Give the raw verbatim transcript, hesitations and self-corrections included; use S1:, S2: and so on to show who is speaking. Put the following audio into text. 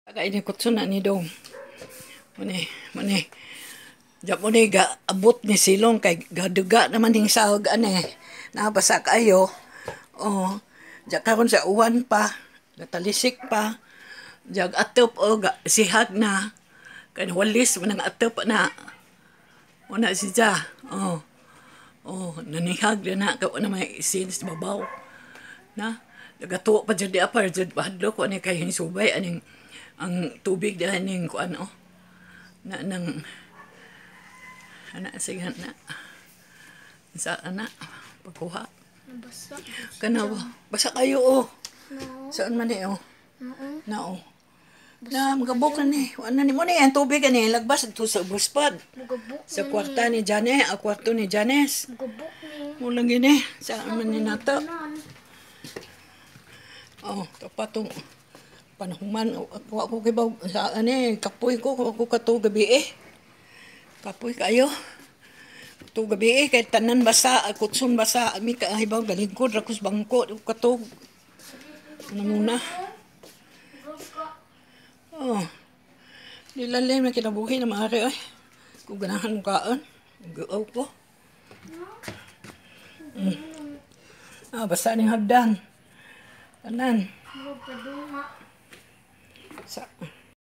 S1: Kaya ini kutsun na ni dong. Muni, muni. Diyan mo ni ga abot ni silong kay gaduga naman yung sahog ane. Nabasa kayo. Oh, diyan karon sa uwan pa. Gatalisik pa. Diyan atop o ga, sihag na. Kaya walis man ang atop na. Wala siya. Oh. Oh, nanihag na na. Kaya na may isin sa babaw. Na. Nagatuwa pa dyan di apar. Dyan bahadlo ko ano kayo yung subay. Aning ang tubig dahil ning ko ano. Na nang ana sige na sa ana pagkuha
S2: basa
S1: kanawa basa kayo oh
S2: no.
S1: Saan man eh oh
S2: Oo.
S1: na oh na magabok na ni ano ni mo ni ang tubig ani lagbas to sa buspad
S2: Magabok
S1: sa
S2: na
S1: kwarta ni Jane ang kwarto ni Janes
S2: Magabok ni.
S1: mo lang gini saan man ni nato oh kapatong panahuman ako ko kibaw sa ani kapoy ko ako kato gabi eh kapoy kayo to gabi eh kay tanan basa kutsun basa mi kahibaw galingkod rakus bangko kato ano muna oh nilalim na kinabuhi na maaari ay kung ganahan mo kaan gaaw ko mm. Ah basa ning hagdan tanan
S2: Magpaduma.
S1: sa